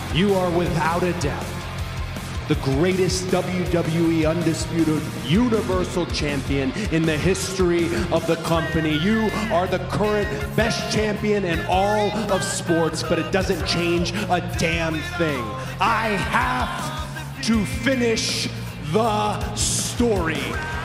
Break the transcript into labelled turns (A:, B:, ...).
A: You are without a doubt the greatest WWE Undisputed Universal Champion in the history of the company. You are the current best champion in all of sports, but it doesn't change a damn thing. I have to finish the story.